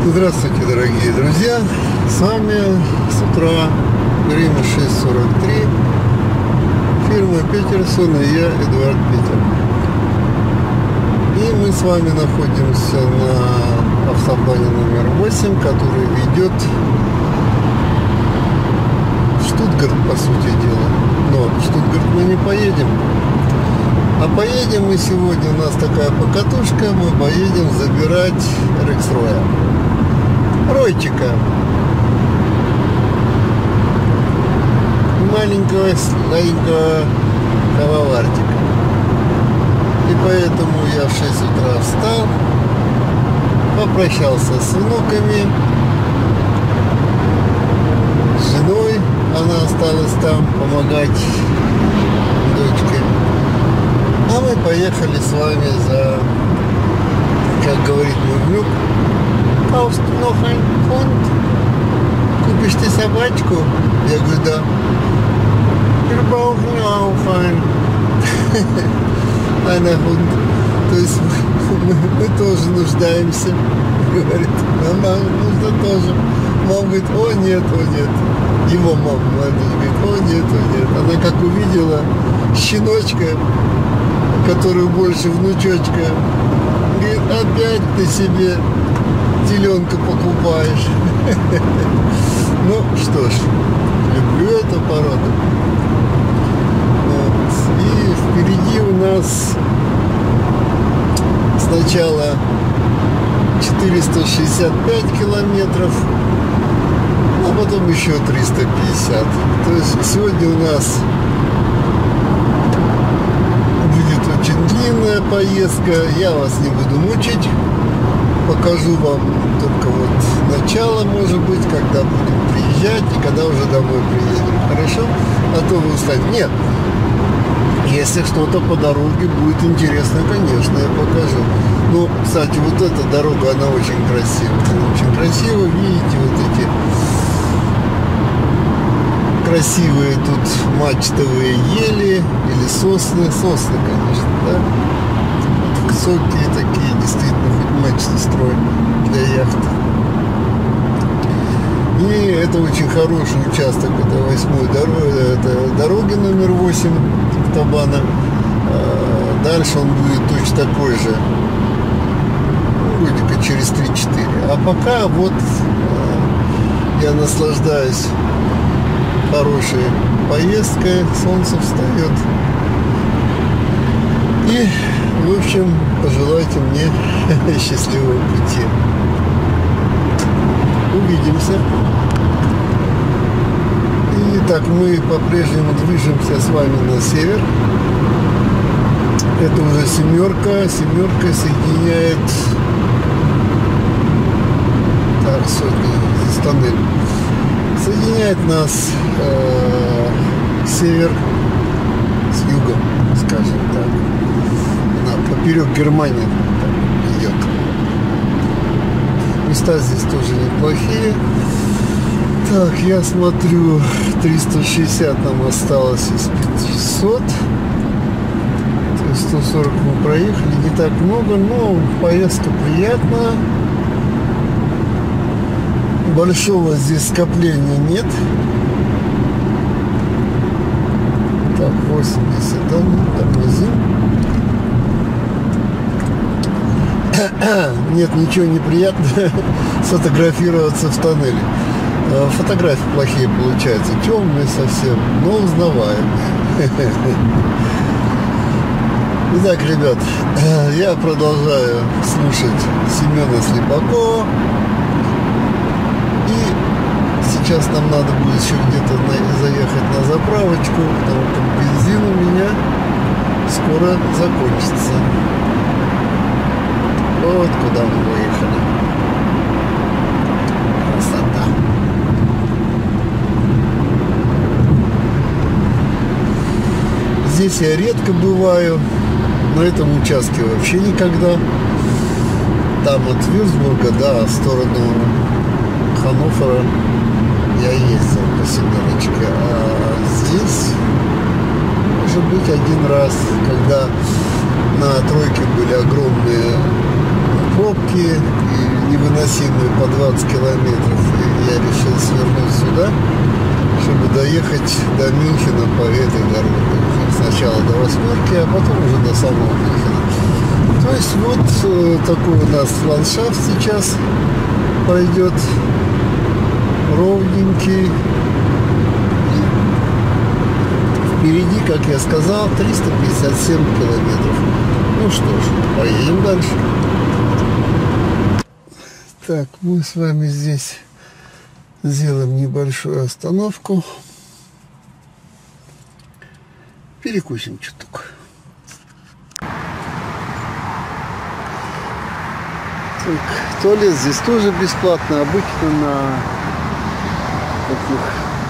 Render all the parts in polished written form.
Здравствуйте, дорогие друзья! С вами с утра, время 6:43, фирма Петерсон и я, Эдуард Питер. И мы с вами находимся на автобане номер 8, который ведет в Штутгарт, по сути дела. Но в Штутгарт мы не поедем. А поедем мы сегодня, у нас такая покатушка, мы поедем забирать Рексроя. Ройчика. Маленького, слабенького кавовартика. И поэтому я в 6 утра встал, попрощался с внуками, с женой, она осталась там помогать дочке. А мы поехали с вами за, как говорит мой внук, «Kaufst du noch einen Hund?» Купишь ты собачку? Я говорю, да. Wir brauchen auch einen Hund. То есть мы тоже нуждаемся. Говорит, нам нужно тоже. Мама говорит, о нет. Его мама говорит, о нет. Она как увидела щеночка, который больше внучочка, говорит, опять ты себе теленка покупаешь. Ну что ж, люблю эту породу. Вот. И впереди у нас сначала 465 километров, а потом еще 350. То есть сегодня у нас будет очень длинная поездка. Я вас не буду мучить. Покажу вам только вот начало, может быть, когда будем приезжать и когда уже домой приедем. Хорошо? А то вы устанете. Нет. Если что-то по дороге будет интересно, конечно, я покажу. Ну, кстати, вот эта дорога, она очень красивая. Очень красиво. Видите, вот эти красивые тут мачтовые ели или сосны. Сосны, конечно, да? Высокие такие, действительно, хоть мачты строим для яхты. И это очень хороший участок, это 8-й дороги, это дороги номер 8 автобана. Дальше он будет точно такой же, вроде через 3-4. А пока вот я наслаждаюсь хорошей поездкой, солнце встает. И в общем, пожелайте мне счастливого пути. Увидимся. Итак, мы по-прежнему движемся с вами на север. Это уже семерка. Семерка соединяет... Так, сотни, здесь тоннель. Соединяет нас север с югом, скажем так. Поперек Германии идет. Места здесь тоже неплохие. Так, я смотрю, 360 нам осталось из 500. То есть 140 мы проехали, не так много, но поездка приятная. Большого здесь скопления нет. Так, 80, тормозим. Нет ничего неприятного сфотографироваться в тоннеле. Фотографии плохие получаются, темные совсем, но узнаваемые. Итак, ребят, я продолжаю слушать Семена Слепакова. И сейчас нам надо будет еще где-то заехать на заправочку, потому что бензин у меня скоро закончится. Вот куда мы выехали. Красота. Здесь я редко бываю. На этом участке вообще никогда. Там от Вюрцбурга, да, в сторону Ханновера я ездил по семерочке. А здесь, может быть, один раз, когда на тройке были огромные пробки, и невыносимые по 20 километров. И я решил свернуть сюда, чтобы доехать до Мюнхена по этой дороге. Сначала до Восьмерки, а потом уже до самого Мюнхена. То есть вот такой у нас ландшафт сейчас пойдет, ровненький. Впереди, как я сказал, 357 километров. Ну что ж, поедем дальше. Так, мы с вами здесь сделаем небольшую остановку. Перекусим чуток. Так, туалет здесь тоже бесплатно. Обычно на таких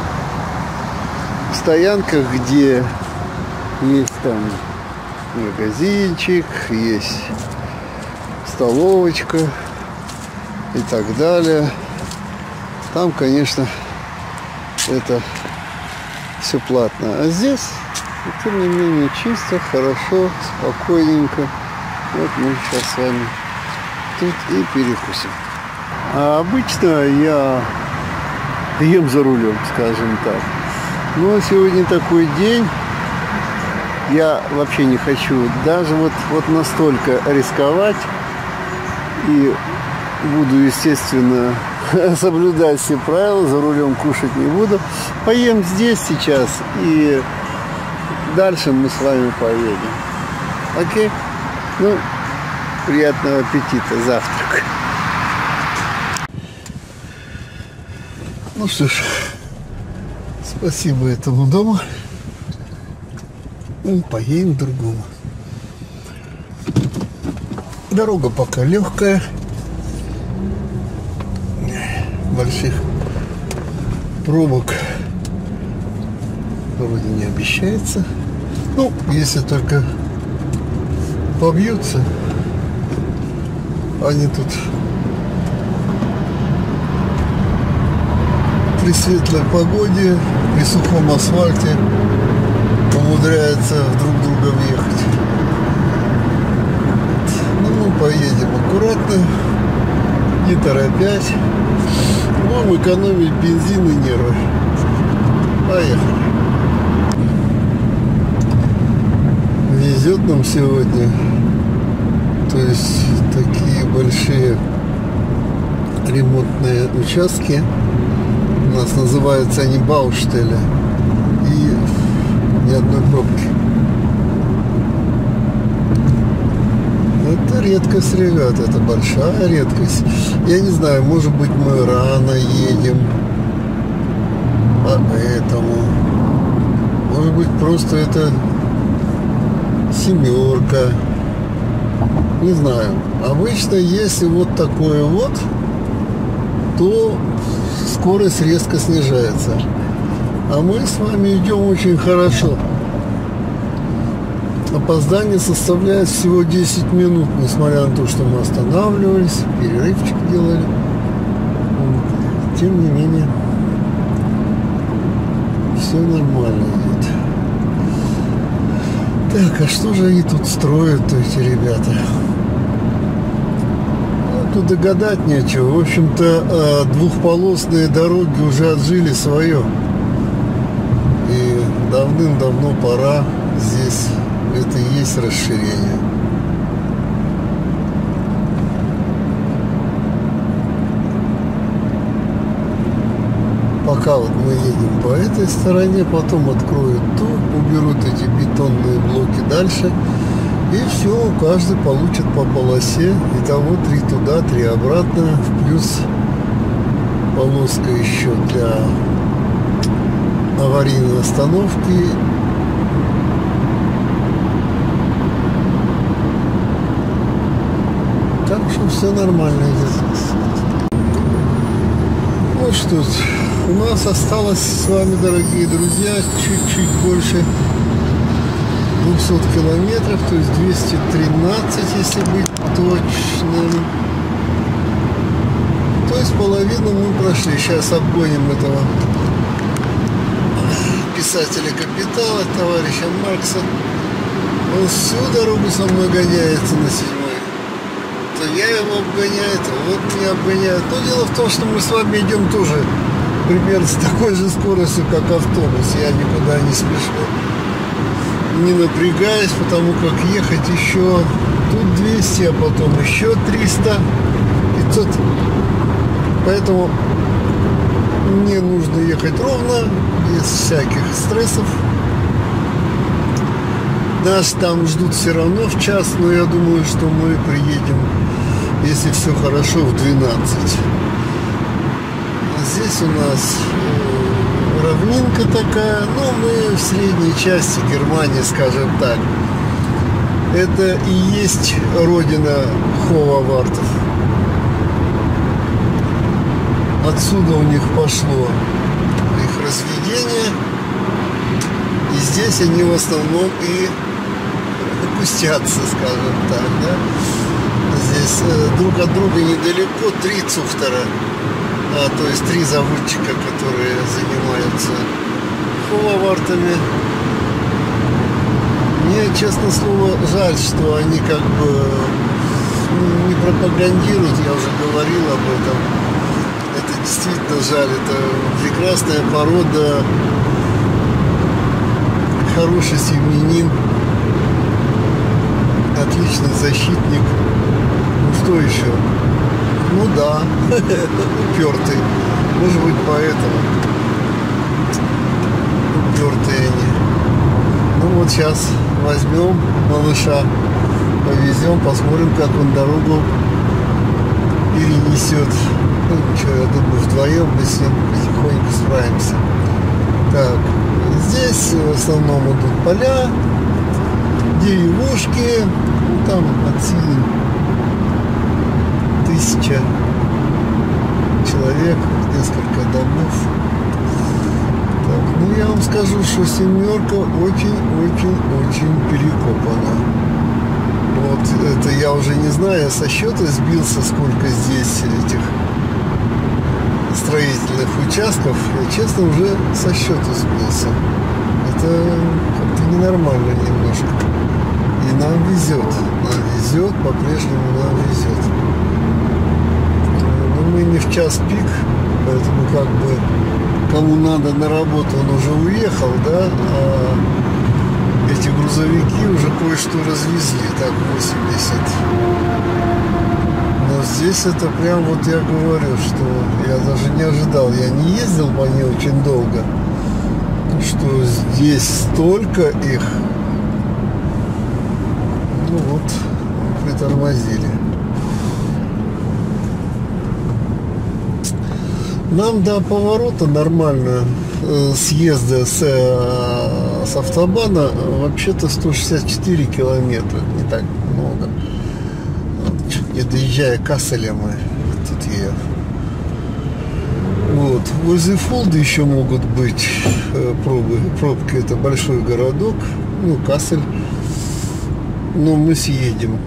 стоянках, где есть там магазинчик, есть столовочка и так далее, там, конечно, это все платно. А здесь, тем не менее, чисто, хорошо, спокойненько. Вот мы сейчас с вами тут и перекусим. А обычно я ем за рулем, скажем так. Но сегодня такой день, я вообще не хочу даже вот настолько рисковать. И буду, естественно, соблюдать все правила, за рулем кушать не буду. Поем здесь сейчас, и дальше мы с вами поедем. Окей? Ну, приятного аппетита, завтрак. Ну что ж, спасибо этому дому. Ну, поедем к другому. Дорога пока легкая. Больших пробок вроде не обещается. Ну, если только побьются. Они тут при светлой погоде, при сухом асфальте умудряются друг друга въехать. Ну, мы поедем аккуратно, не торопясь. Будем экономить бензин и нервы. Поехали. Везет нам сегодня. То есть такие большие ремонтные участки. У нас называются они Бауштеле. И ни одной пробки. Это редкость, ребят, это большая редкость. Я не знаю, может быть, мы рано едем, поэтому, может быть, просто это семерка, не знаю. Обычно, если вот такое вот, то скорость резко снижается. А мы с вами идем очень хорошо. Опоздание составляет всего 10 минут, несмотря на то, что мы останавливались, перерывчик делали. Тем не менее, все нормально идет. Так, а что же они тут строят, эти ребята? Ну, тут догадать нечего. В общем-то, двухполосные дороги уже отжили свое. И давным-давно пора здесь. Это и есть расширение. Пока вот мы едем по этой стороне, потом откроют ту, уберут эти бетонные блоки дальше, и все, каждый получит по полосе. Итого 3 туда, 3 обратно, плюс полоска еще для аварийной остановки. Так что все нормально идет. Ну что, у нас осталось с вами, дорогие друзья, чуть-чуть больше 200 километров, то есть 213, если быть точным. То есть половину мы прошли. Сейчас обгоним этого писателя «Капитала», товарища Маркса. Он всю дорогу со мной гоняется на 7-й. я его обгоняю, вот меня обгоняют. Но дело в том, что мы с вами идем тоже примерно с такой же скоростью, как автобус. Я никуда не спешу, не напрягаюсь, потому как ехать еще тут 200, а потом еще 300, 500. Поэтому мне нужно ехать ровно, без всяких стрессов. Нас там ждут все равно в час, но я думаю, что мы приедем, если все хорошо, в 12. Здесь у нас равнинка такая, но мы в средней части Германии, скажем так. Это и есть родина ховавартов. Отсюда у них пошло их разведение. И здесь они в основном и пустятся, скажем так, да. Здесь друг от друга недалеко 3 цухтера, то есть 3 заводчика, которые занимаются ховавартами. Мне, честно слово, жаль, что они как бы не пропагандируют, я уже говорил об этом. Это действительно жаль, это прекрасная порода, хороший семьянин, отличный защитник. Ну что еще? Ну да, упертый. Может быть, поэтому упертые они. Ну вот сейчас возьмем малыша, повезем, посмотрим, как он дорогу перенесет. Ну что, я думаю, вдвоем мы с ним потихоньку справимся. Так, здесь в основном идут поля, деревушки, ну, там от силы 1000 человек, несколько домов. Так, ну я вам скажу, что семерка очень-очень-очень перекопана. Вот это я уже не знаю, я со счета сбился, сколько здесь этих строительных участков. Я, честно, уже со счета сбился. Это как-то ненормально немножко. И нам везет. Нам везет, по-прежнему нам везет. Но мы не в час пик, поэтому как бы кому надо на работу, он уже уехал, да, а эти грузовики уже кое-что развезли. Так, 80. Но здесь это прям вот я говорю, что я даже не ожидал. Я не ездил по ней очень долго, что здесь столько их. Ну вот, притормозили. Нам до поворота нормально съезда с автобана вообще-то 164 километра. Не так много. Не доезжая к Касселя мы тут ехали. Вот. Возле Фулды еще могут быть пробки. Это большой городок. Ну, Кассель. Но мы съедем.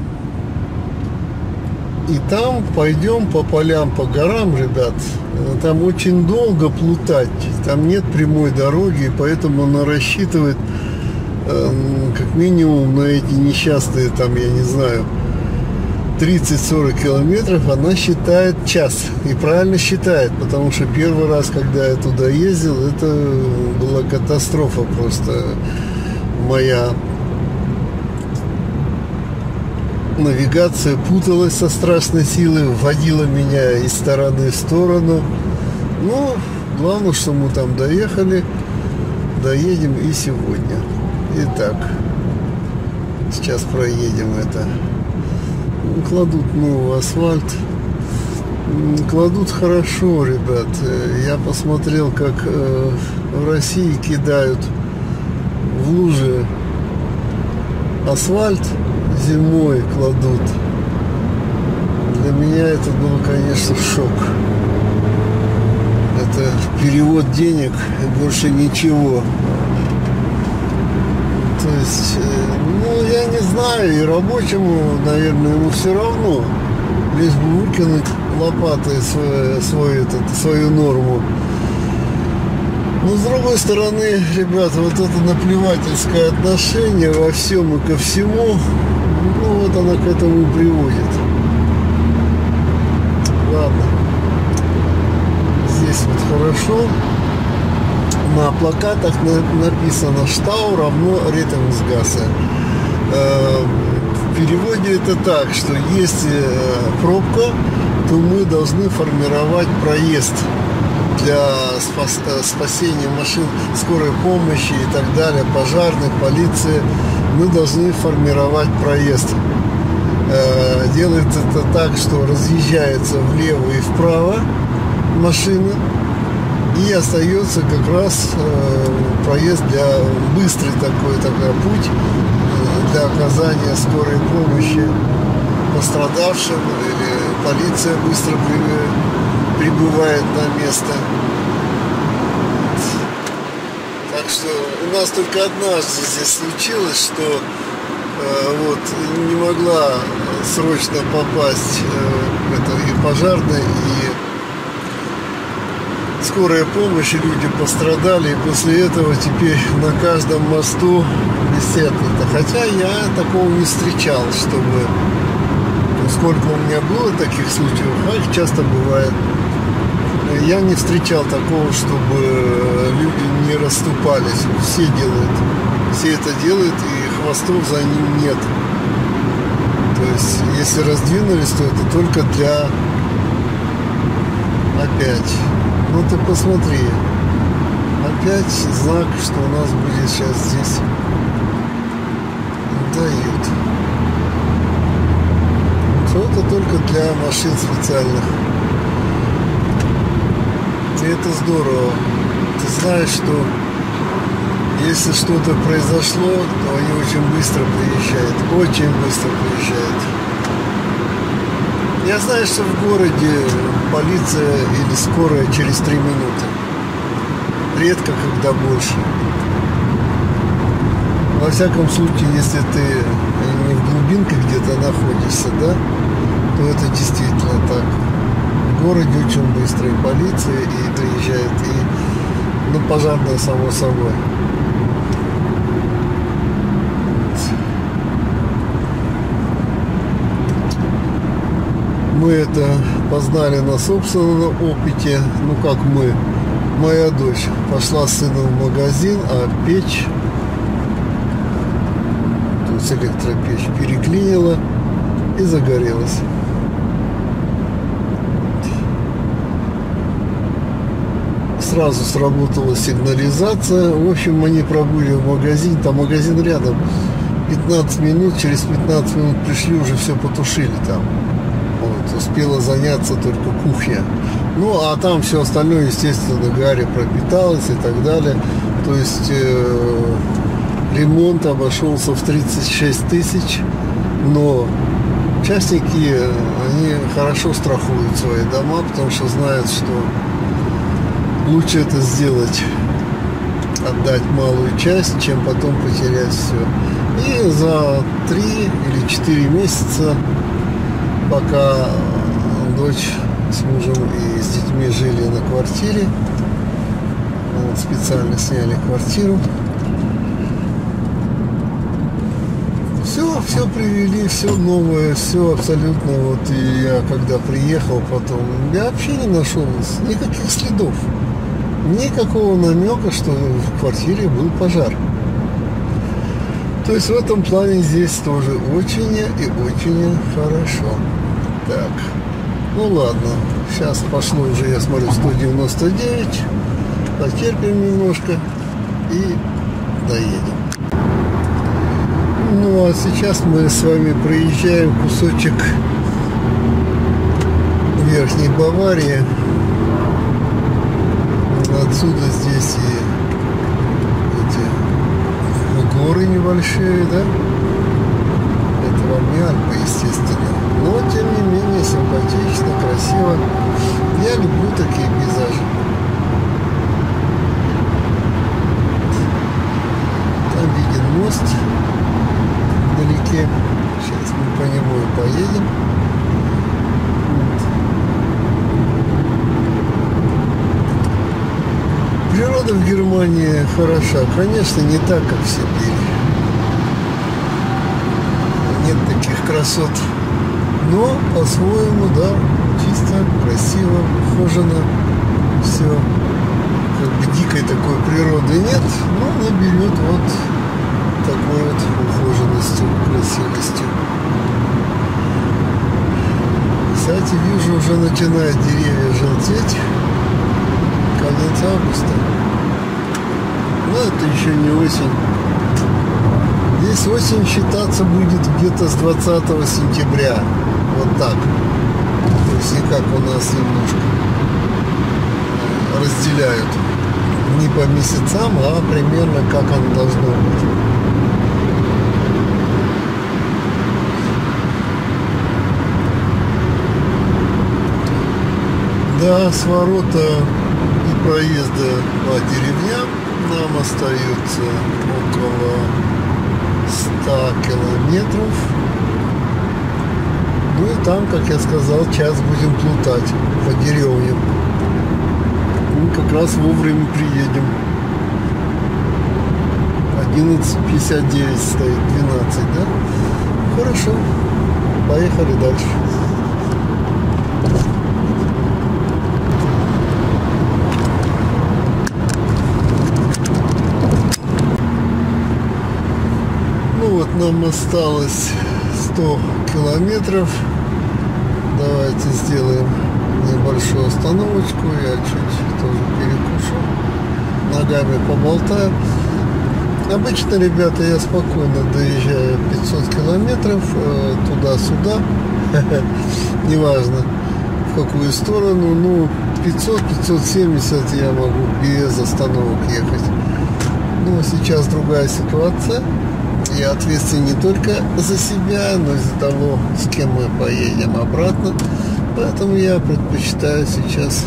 И там пойдем по полям, по горам, ребят. Там очень долго плутать. Там нет прямой дороги, и поэтому она рассчитывает как минимум на эти несчастные, там, я не знаю, 30-40 километров, она считает час. И правильно считает, потому что первый раз, когда я туда ездил, это была катастрофа просто. Моя навигация путалась со страшной силой, вводила меня из стороны в сторону. Ну, главное, что мы там доехали, доедем и сегодня. Итак, сейчас проедем это. Кладут новый асфальт. Кладут хорошо, ребят. Я посмотрел, как в России кидают в лужи асфальт, зимой кладут. Для меня это был, конечно, шок. Это перевод денег и больше ничего. То есть, ну, я не знаю, и рабочему, наверное, ему все равно, лишь бы выкинуть лопатой свою норму. Но с другой стороны, ребята, вот это наплевательское отношение во всем и ко всему, ну вот оно к этому приводит. хорошо. На плакатах написано «Штау равно Rettungsgasse». В переводе это так, что если пробка, то мы должны формировать проезд для спасения машин скорой помощи и так далее, пожарных, полиции. Мы должны формировать проезд. Делается это так, что разъезжается влево и вправо машины, и остается как раз проезд для быстрый такой путь для оказания скорой помощи пострадавшим, или полиция быстро прибывает на место. Так что у нас только однажды здесь случилось, что вот не могла срочно попасть и пожарная, и скорая помощь, и люди пострадали, и после этого теперь на каждом мосту висят это. Хотя я такого не встречал, чтобы, сколько у меня было таких случаев, а их часто бывает, я не встречал такого, чтобы люди не расступались. Все делают, все это делают, и хвостов за ним нет. То есть, если раздвинулись, то это только для... Опять. Ну ты посмотри. Опять знак, что у нас будет сейчас здесь. Дают. Что это только для машин специальных. И это здорово. Ты знаешь, что если что-то произошло, то они очень быстро приезжают. Очень быстро приезжают. Я знаю, что в городе полиция или скорая через 3 минуты. Редко, когда больше. Во всяком случае, если ты не в глубинке где-то находишься, да, то это действительно так. В городе очень быстро и полиция, и приезжает, и пожарная, само собой. Мы это познали на собственном опыте. Ну как мы? Моя дочь пошла с сыном в магазин, а печь, то есть электропечь, переклинила и загорелась. Сразу сработала сигнализация. В общем, они пробыли в магазин, там магазин рядом. 15 минут, через 15 минут пришли, уже все потушили там. Вот, успела заняться только кухня. Ну, а там все остальное, естественно, гарью пропиталось и так далее. То есть ремонт обошелся в 36 тысяч. Но частники, они хорошо страхуют свои дома, потому что знают, что лучше это сделать, отдать малую часть, чем потом потерять все. И за 3 или 4 месяца, пока дочь с мужем и с детьми жили на квартире, специально сняли квартиру, все привели, все новое, все абсолютно. Вот и я когда приехал потом, я вообще не нашел никаких следов, никакого намека, что в квартире был пожар. То есть в этом плане здесь тоже очень и очень хорошо. Так, ну ладно, сейчас пошло уже, я смотрю, 199, потерпим немножко и доедем. Ну а сейчас мы с вами проезжаем кусочек Верхней Баварии. Отсюда здесь и эти горы небольшие, да? Это вам не Альпы, естественно. Но тем не менее симпатично, красиво. Я люблю такие пейзажи. Там виден мост вдалеке. Сейчас мы по нему и поедем. Природа в Германии хороша. Конечно, не так, как в Сибири. Нет таких красот. Но по-своему, да, чисто, красиво, ухоженно. Все все как бы дикой такой природы нет, но она берет вот такой вот ухоженностью, красивостью. Кстати, вижу, уже начинают деревья желтеть. Конец августа. Но это еще не осень. Здесь осень считаться будет где-то с 20 сентября. Вот так. То есть не как у нас немножко разделяют. Не по месяцам, а примерно как оно должно быть. Да, с ворота и проезда по деревням нам остается около 100 километров. Ну и там, как я сказал, час будем плутать по деревням. Мы как раз вовремя приедем. 11:59 стоит, 12, да? Хорошо, поехали дальше. Вот нам осталось 100 километров. Давайте сделаем небольшую остановочку. Я чуть тоже перекушу. Ногами поболтаю. Обычно, ребята, я спокойно доезжаю 500 километров туда-сюда. Неважно в какую сторону. Ну, 500-570 я могу без остановок ехать. Но сейчас другая ситуация. Я ответственен не только за себя, но и за того, с кем мы поедем обратно. Поэтому я предпочитаю сейчас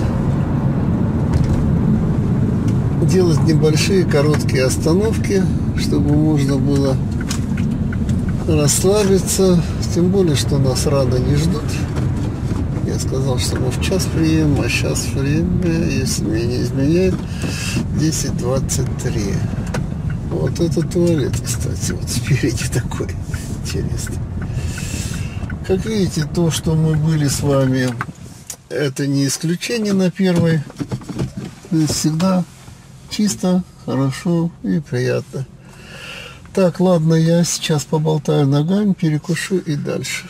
делать небольшие короткие остановки, чтобы можно было расслабиться. Тем более, что нас рано не ждут. Я сказал, что мы в час приедем, а сейчас время, если меня не изменяет, 10:23. Вот это туалет, кстати, вот спереди такой интересный. Как видите, то, что мы были с вами, это не исключение на первой. То есть всегда чисто, хорошо и приятно. Так, ладно, я сейчас поболтаю ногами, перекушу и дальше.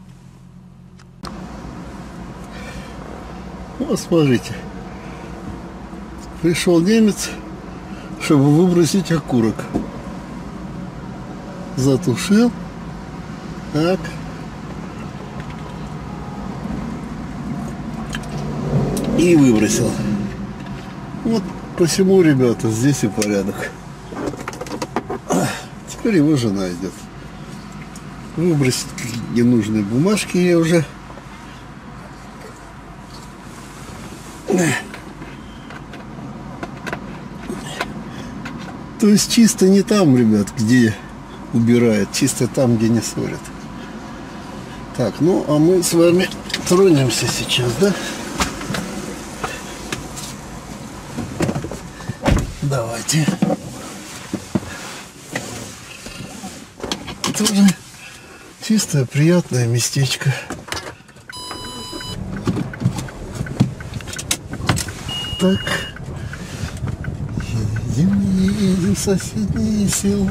Вот смотрите, пришел немец, чтобы выбросить окурок. Затушил. Так. И выбросил. Вот посему, ребята, здесь и порядок. Теперь его жена идет. Выбросить ненужные бумажки я уже. То есть чисто не там, ребят, где убирают, чисто там, где не ссорят. Так, ну а мы с вами тронемся сейчас, да? Давайте. Тоже чистое, приятное местечко. Так. Едем в соседнее село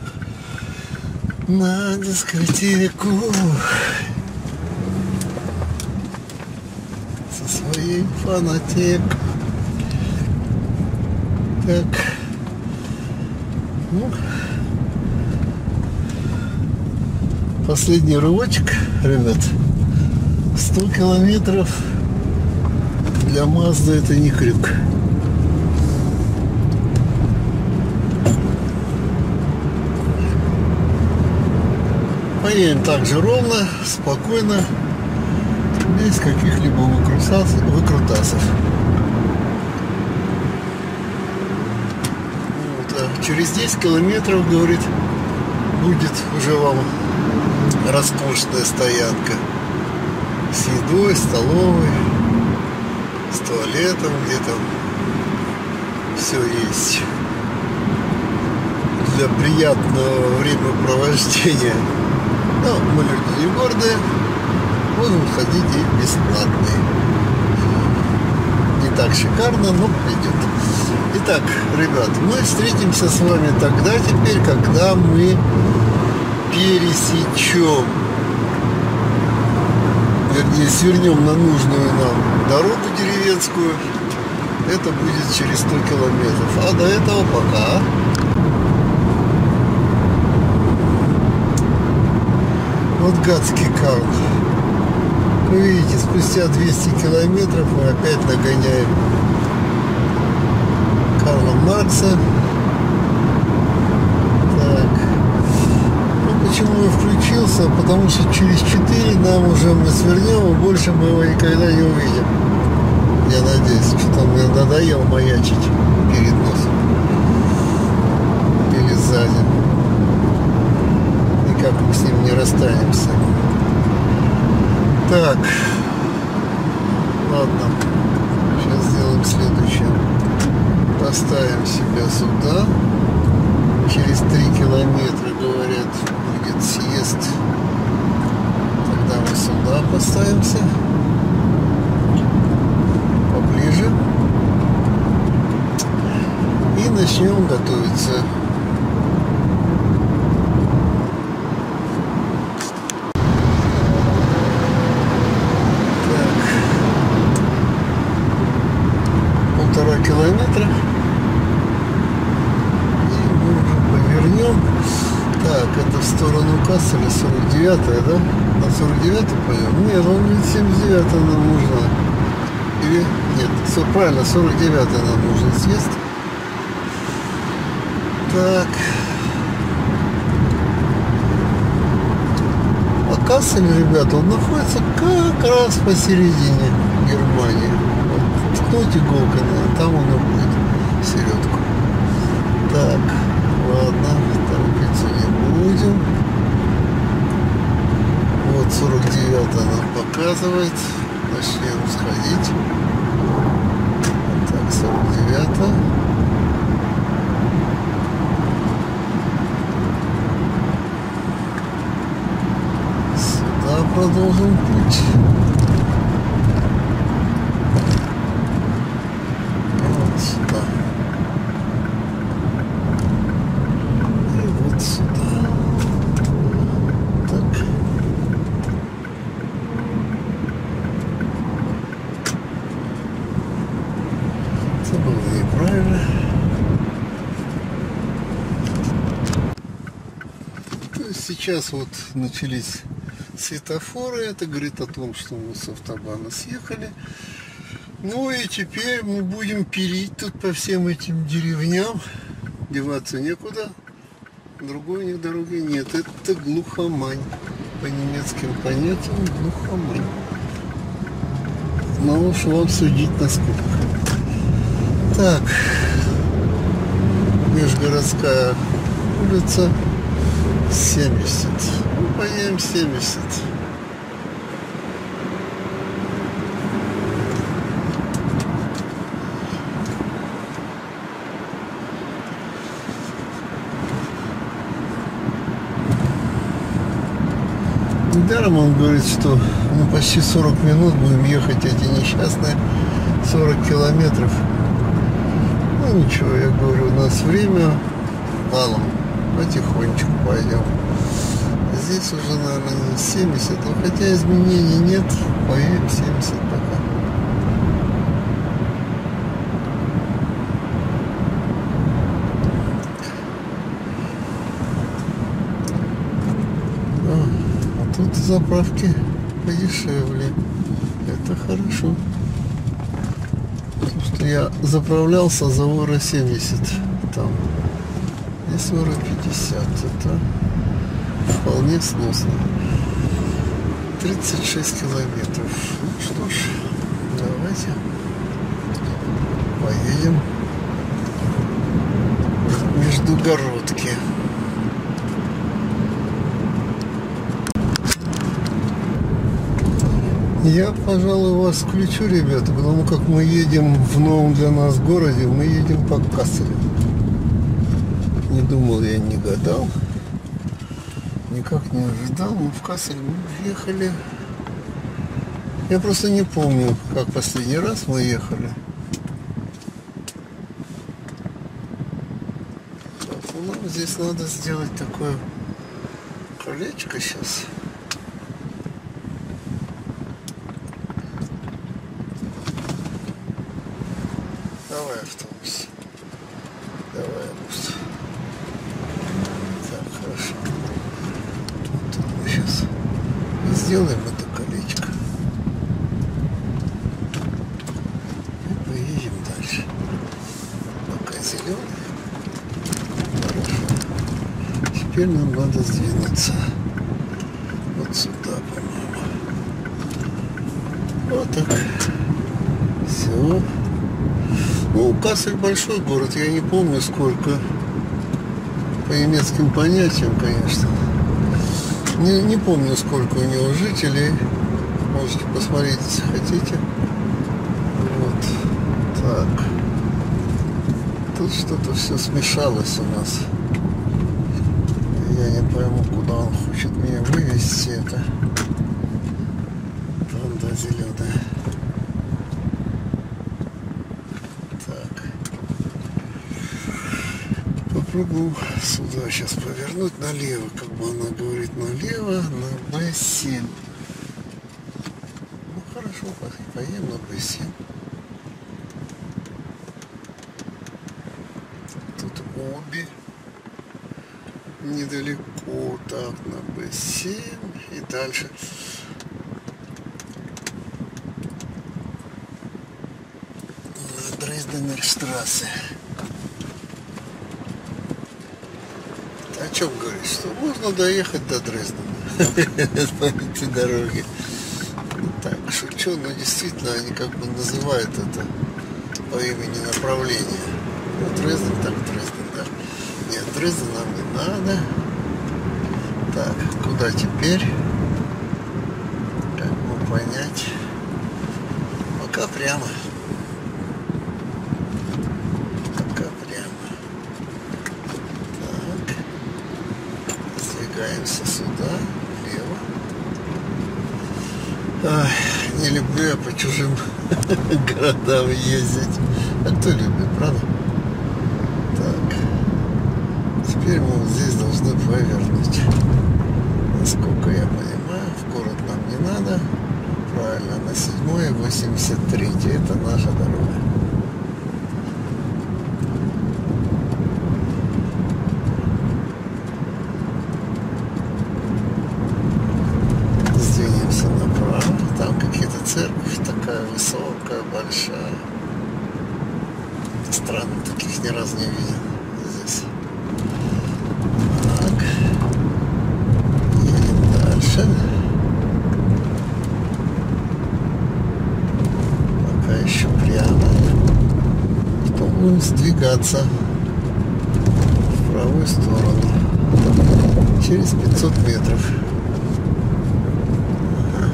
на дискотеку со своей фанатекой. Так, ну, последний рывочек, ребят. 100 километров для Мазды это не крюк. Поедем так же ровно, спокойно, без каких-либо выкрутасов. Вот, а через 10 километров, говорит, будет уже вам роскошная стоянка с едой, столовой, с туалетом, где там все есть для приятного времяпровождения. Но мы люди не гордые, можем ходить и бесплатные. Не так шикарно, но придет. Итак, ребят, мы встретимся с вами тогда теперь, когда мы пересечем, вернее, свернем на нужную нам дорогу деревенскую. Это будет через 100 километров. А до этого пока. Вот гадский Карл. Вы видите, спустя 200 километров мы опять нагоняем Карла Маркса. Так. Ну, почему я включился? Потому что через 4 нам уже мы свернем, и больше мы его никогда не увидим. Я надеюсь, что-то мне надоело маячить перед носом. Или сзади. Никак мы с ним не расстанемся. Так. Ладно. Сейчас сделаем следующее. Поставим себя сюда. Через 3 километра, говорят, будет съезд. Тогда мы сюда поставимся. Поближе. И начнем готовиться. Километра, и мы уже повернем. Так, это в сторону Касселя, 49-я, да? На 49-й пойдем? Нет, он ведь 79-я нам нужно. Или нет, все правильно, 49-я нам нужен съезд. Так. А Кассель, ребята, он находится как раз посередине Германии. Ткнуть иголкой, там он и будет середку. Так, ладно, торопиться не будем. Вот 49-я нам показывает. Начнем сходить. Так, 49-я. Сюда продолжим путь. Это было неправильно. То есть сейчас вот начались светофоры. Это говорит о том, что мы с автобана съехали. Ну и теперь мы будем пилить тут по всем этим деревням. Деваться некуда. Другой у них дороги нет. Это глухомань. По немецким понятиям глухомань. Но уж вам судить насколько. Так, межгородская улица 70. Ну, поедем 70. Недаром он говорит, что мы почти 40 минут будем ехать эти несчастные 40 километров. Ну ничего, я говорю, у нас время валом, потихонечку пойдем. Здесь уже, наверное, не 70, но хотя изменений нет, поедем 70 пока. А тут заправки подешевле, это хорошо. Потому что я заправлялся за евро 70 там. Здесь евро 50. Это вполне сносно. 36 километров. Ну что ж, давайте поедем в Междугородки. Я, пожалуй, вас включу, ребята, потому как мы едем в новом для нас городе, мы едем по Касселю. Не думал я, не гадал, никак не ожидал, но в Кассель мы въехали. Я просто не помню, как последний раз мы ехали. Ну, здесь надо сделать такое колечко сейчас. Давай, автобус. Давай, автобус. Так, хорошо. Тут мы сейчас сделаем это колечко. И поедем дальше. Пока зеленый. Хорошо. Теперь нам надо сдвинуться вот сюда, по-моему. Вот так. Все. Ну, Кассель большой город, я не помню сколько. По немецким понятиям, конечно. Не помню, сколько у него жителей. Можете посмотреть, если хотите. Вот. Так. Тут что-то все смешалось у нас. Я не пойму, куда он хочет меня вывести. Это Honda зеленая. Так. Попробую сюда сейчас повернуть налево. Как бы она говорит, налево на Б7. Ну хорошо, поедем на Б7. Тут обе. Недалеко, так, на Б7 и дальше. На Дрезденерштрассе. О чем говорить? Что можно доехать до Дрездена по этой дороге. Так, шучу, но действительно они как бы называют это по имени направления. Ну, Дрезден, так Дрезден, да. Нет, Дрезден нам не надо. Так, куда теперь? Как бы понять? Пока прямо. Пока прямо. Так. Сдвигаемся сюда, влево. Ай, не люблю я по чужим городам ездить. А кто любит, правда? Так. Теперь мы вот здесь должны повернуть. Насколько я понимаю, в город нам не надо. Правильно, на 7-й, 83-й. Это наша дорога. Сдвинемся направо. Там какие-то церковь такая высокая, большая. Странно, таких ни разу не видел здесь. Так. Едем дальше. Пока еще прямо. Потом будем сдвигаться в правую сторону. Через 500 метров. Ага.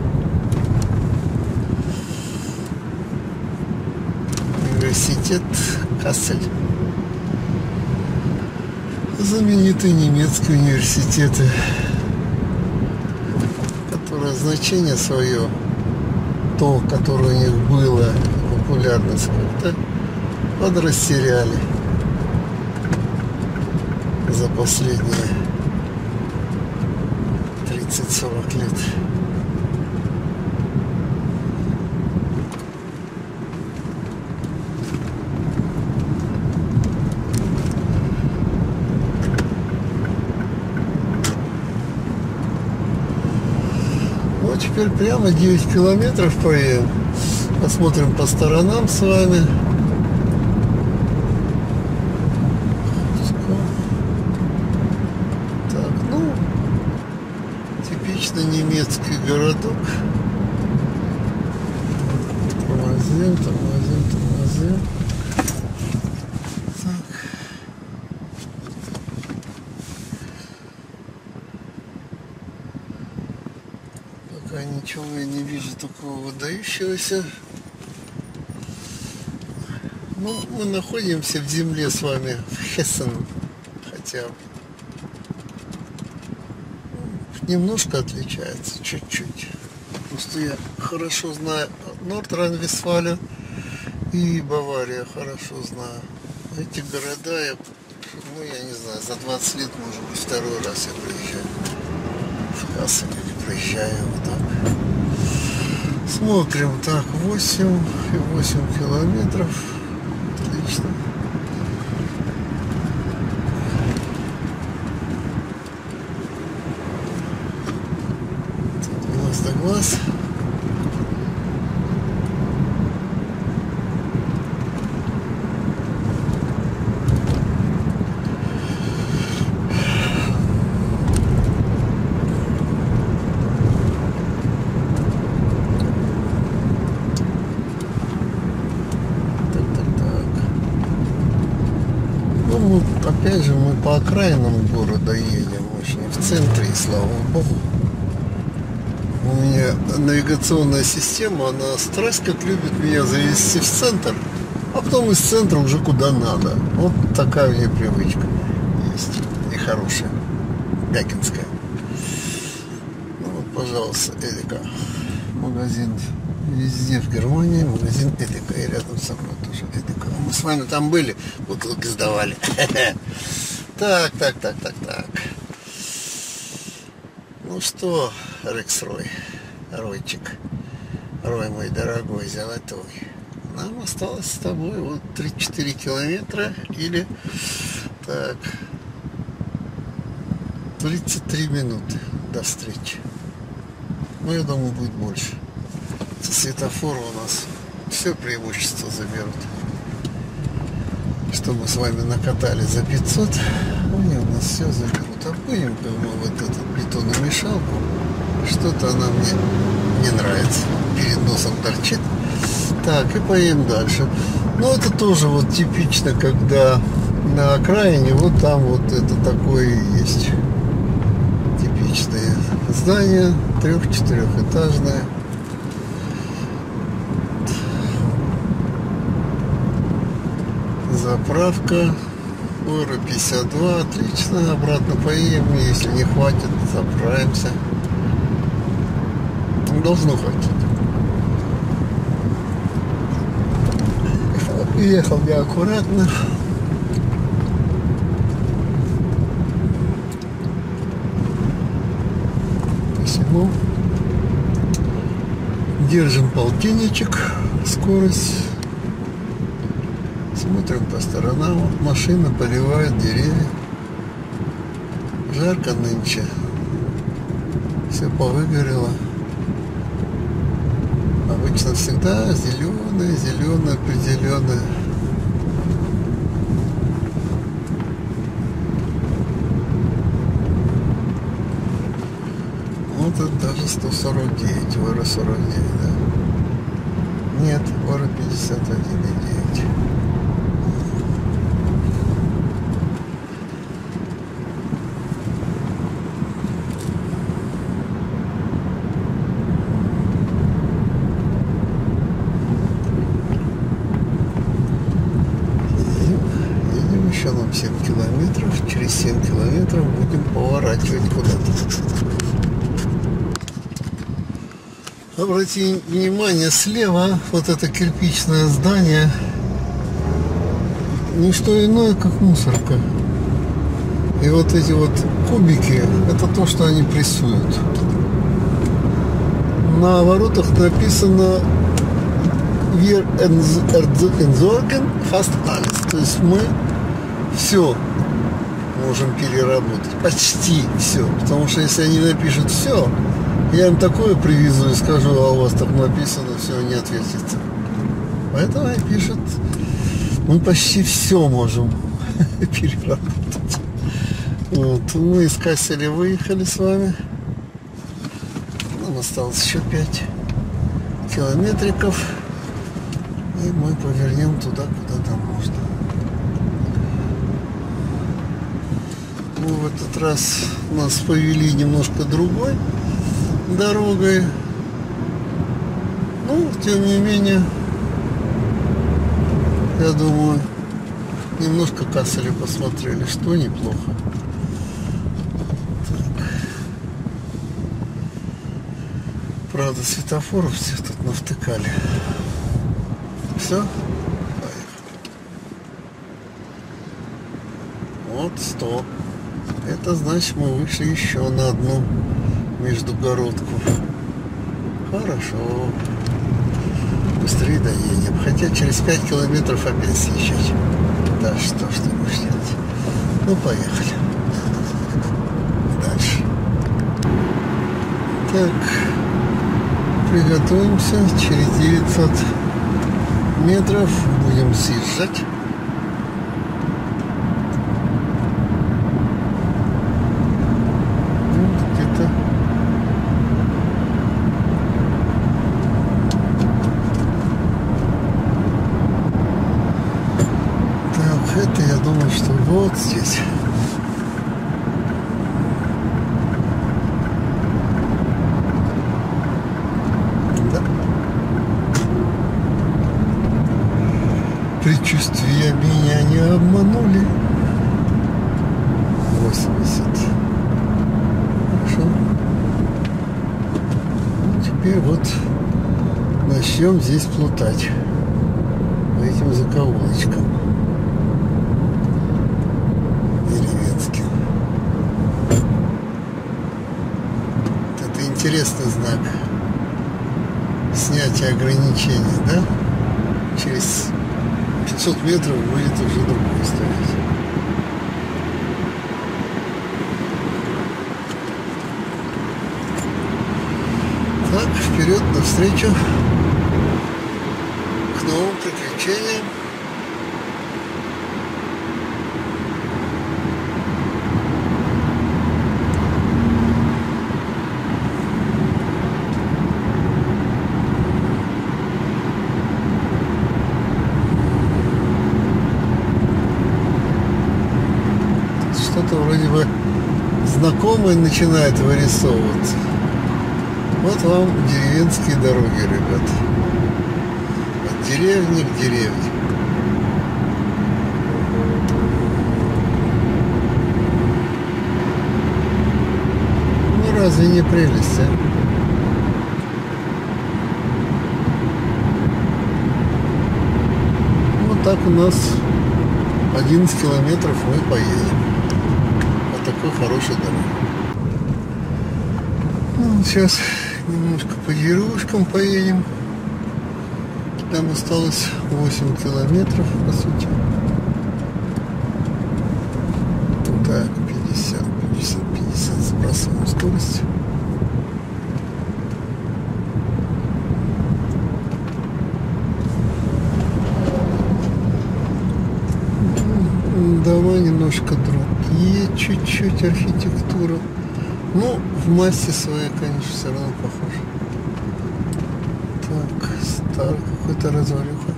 Университет Кассель. Знаменитые немецкие университеты, которые значение свое, то, которое у них было, популярность, как-то подрастеряли за последние 30-40 лет. Теперь прямо 9 километров поедем. Посмотрим по сторонам с вами. Так, ну, типично немецкий городок. Тормозим, тормозим, тормозим. Пока ничего я не вижу такого выдающегося. Ну, мы находимся в земле с вами, в Хессен, хотя немножко отличается, чуть-чуть. Просто я хорошо знаю Нордрайн-Вестфалию и Баварию хорошо знаю. Эти города я Ну, я не знаю, за 20 лет, может быть, второй раз я приезжаю в Кассель или проезжаю вот так. Смотрим, так, 8 километров. Отлично. Тут глаз да глаз. Ну, опять же, мы по окраинам города едем, очень в центре, и слава богу. У меня навигационная система, она страсть как любит меня завести в центр, а потом из центра уже куда надо. Вот такая у меня привычка есть, и хорошая, гакинская. Ну вот, пожалуйста, Эдика. Магазин везде в Германии, магазин Эдика, и рядом со мной тоже Эдика. Мы с вами там были, бутылки сдавали. Так. Ну что, Рекс Рой, Ройчик, Рой мой дорогой, золотой. Нам осталось с тобой вот 3-4 километра или так 33 минуты до встречи. Ну, я думаю, будет больше. Со светофора у нас все преимущество заберут. Что мы с вами накатали за 500, они у нас все заберут. А будем мы вот эту бетономешалку. Что-то она мне не нравится. Перед носом торчит. Так, и поедем дальше. Ну, это тоже вот типично, когда на окраине вот там вот это такое есть. Типичное здание, 3-4-этажное. Заправка Ойра 52, отлично, обратно поедем, если не хватит, заправимся. Должно хватить. Ехал я аккуратно. Посему держим полтинничек, скорость. Смотрим по сторонам, вот машина поливает деревья. Жарко нынче. Все повыгорело. Обычно всегда зеленое, определенное. Вот это даже 149, Ойра 49, да? Нет, Ойра 51,9. Еще нам 7 километров. Через 7 километров будем поворачивать куда-то. Обратите внимание, слева вот это кирпичное здание не что иное, как мусорка. И вот эти вот кубики, это то, что они прессуют. На воротах написано Wir entsorgen fast alles. То есть мы все можем переработать. Почти все. Потому что если они напишут все, я им такое привезу и скажу, а у вас так написано, все, не ответится. Поэтому они пишут, мы почти все можем переработать. Вот. Мы из Касселя выехали с вами. Нам осталось еще 5 километриков. И мы повернем туда, куда там можно. Ну, в этот раз нас повели немножко другой дорогой. Ну, тем не менее, я думаю, немножко Касселя посмотрели, что неплохо. Так. Правда, светофоров всех тут навтыкали. Все? Вот 100. Это значит, мы вышли еще на одну междугородку. Хорошо. Быстрее доедем. Хотя через 5 километров опять съезжать. Да что ж ты будешь делать? Ну, поехали. Дальше. Так. Приготовимся. Через 900 метров будем съезжать. Это я думаю, что вот здесь. Да. Предчувствия меня не обманули. 80. Хорошо. Теперь вот начнем здесь плутать по этим закоулочкам. Интересный знак снятия ограничений, да? Через 500 метров будет уже другой стоять. Так, вперед, навстречу к новым приключениям. Что-то вроде бы знакомое начинает вырисовываться. Вот вам деревенские дороги, ребят. От деревни к деревне. Ну разве не прелесть, а? Вот так у нас 11 километров мы поедем. Такой хорошей дороги. Ну, сейчас немножко по деревушкам поедем. Там осталось 8 километров, по сути. Так, 50 сбрасываем скорость. Дома немножко другие, чуть-чуть архитектура. Ну, в массе своей, конечно, все равно похоже. Так, старый какой-то развалюха.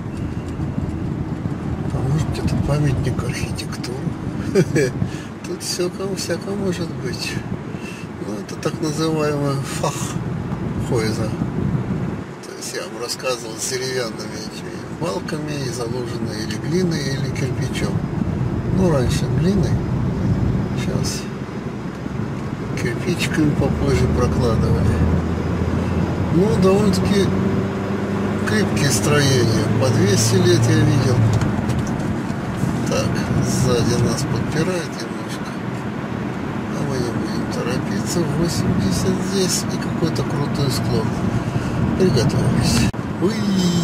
А может, где-то памятник архитектуры. Тут все всякое может быть. Ну, это так называемый фаххойза. То есть я вам рассказывал с деревянными этими балками, и заложенной или глиной, или кирпичом. Ну, раньше глиной, сейчас кирпичиками попозже прокладывали. Ну, довольно-таки крепкие строения. По 200 лет я видел. Так, сзади нас подпирает немножко. А мы не будем торопиться. 80 здесь и какой-то крутой склон. Приготовились. Уи!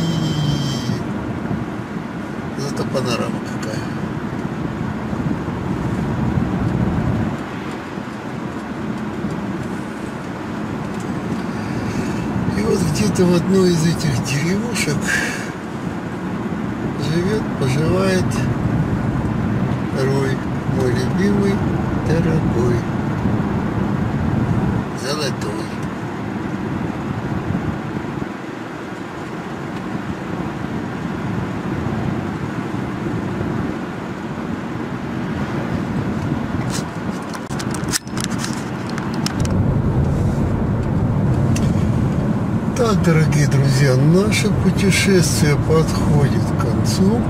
Зато панорама какая. Где-то в одной из этих деревушек поживает Рой, мой любимый, дорогой, золотой. Так, дорогие друзья, наше путешествие подходит к концу.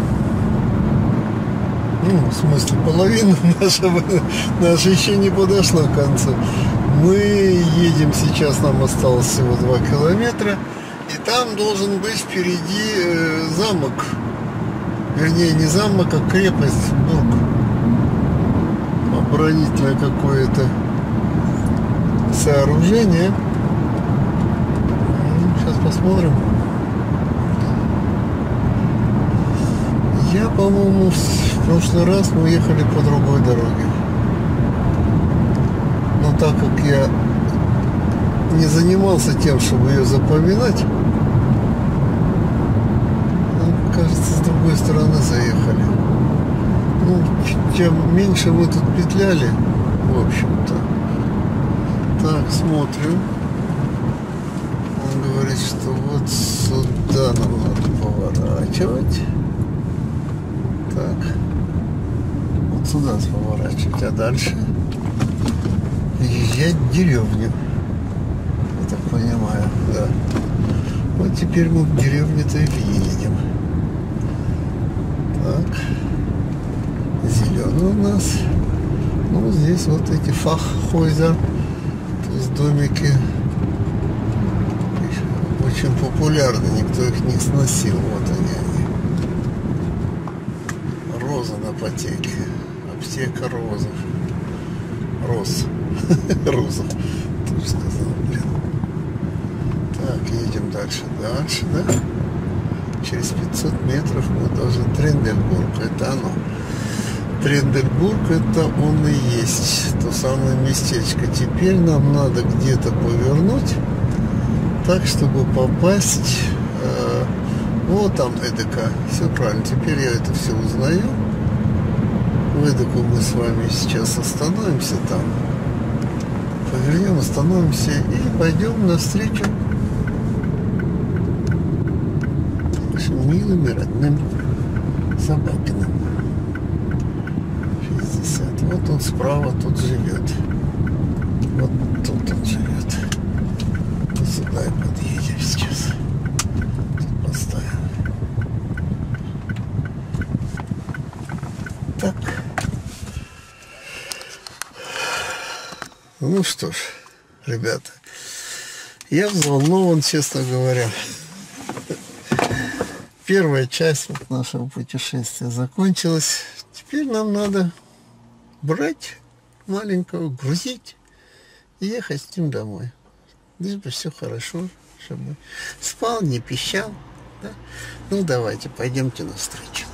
Ну, в смысле, половина наша еще не подошла к концу. Мы едем сейчас, нам осталось всего 2 километра. И там должен быть впереди замок. Вернее, не замок, а крепость Бург. оборонительное какое-то сооружение. Сейчас посмотрим. Я, по-моему, в прошлый раз мы ехали по другой дороге. Но так как я не занимался тем, чтобы ее запоминать, кажется, с другой стороны заехали. Ну, чем меньше мы тут петляли, в общем-то. Так, смотрим. Он говорит, что вот сюда нам надо поворачивать. Так. Вот сюда поворачивать, а дальше въезжать в деревню. Я так понимаю, да. Вот теперь мы в деревню-то и въедем. Так. Зеленый у нас. Ну, здесь вот эти фаххойзер, то есть домики очень популярны, никто их не сносил. Вот они. Роза на потеке. Аптека розов. Роз. Розов. Тоже сказал, блин. Так, едем дальше. Дальше, да? Через 500 метров мы должны... Трендельбург, это оно. Трендельбург, это он и есть. То самое местечко. Теперь нам надо где-то повернуть, так, чтобы попасть... вот там Эдека. Все правильно. Теперь я это все узнаю. В Эдеку мы с вами сейчас остановимся там. Повернем, остановимся и пойдем навстречу нашим милым и родным Собакиным. 60. Вот он справа тут живет. Вот тут он живет. И сюда и подъедем сейчас. Тут поставим. Так. Ну что ж, ребята, я взволнован, честно говоря. Первая часть вот нашего путешествия закончилась. Теперь нам надо брать маленького, грузить и ехать с ним домой. Лишь бы все хорошо, чтобы спал, не пищал. Да? Ну давайте, пойдемте навстречу.